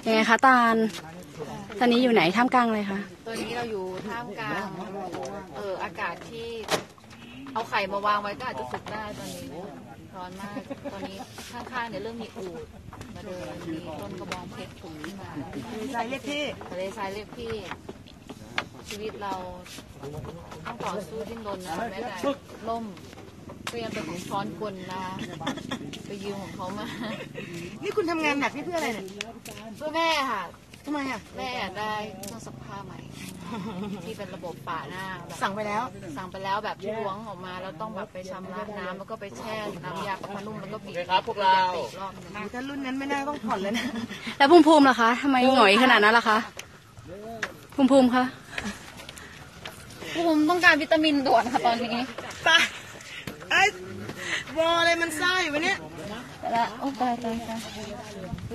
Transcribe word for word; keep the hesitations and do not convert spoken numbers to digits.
ยังไงคะตาลตอนนี้อยู่ไหนท่ามกลางเลยคะตอนนี้เราอยู่ท่ามกลางเอออากาศที่เอาไข่มาวางไว้ก็อาจจะสุกได้ตอนนี้ร้อนมากตอนนี้ข้างๆเนี่ยเริ่มมีอูฐมาเดินมีต้นกระบองเพชรผุขึ้นมาทะเลทรายเรียกพี่ทะเลทรายเรียกพี่ชีวิตเราต้องต่อสู้ดิ้นรนนะแม้แต่ล่มก็ยังเป็นของช้อนกลนะไปยืมของเขามานี่คุณทำงานหนักนี่เพื่ออะไรเนี่ยเพื่อแม่ค่ะทำไมอ่ะแม่อยากได้เครื่องซักผ้าใหม่ที่เป็นระบบป่าหน้าสั่งไปแล้วสั่งไปแล้วแบบที่ล้วงออกมาแล้วต้องแบบไปชำระน้ำแล้วก็ไปแช่น้ำยาปะพนุ่มแล้วก็บีบครับพวกเรารอบนึงถ้ารุ่นนั้นไม่น่าต้องผ่อนเลยนะแล้วภูมิภูมิล่ะคะทำไมหงอยขนาดนั้นล่ะคะภูมิภูมิคะภูมิต้องการวิตามินด่วนค่ะตอนนี้ตายไอ้วออะไรมันไส้วะเนี่ยแล้วโอ้ตายตายตาย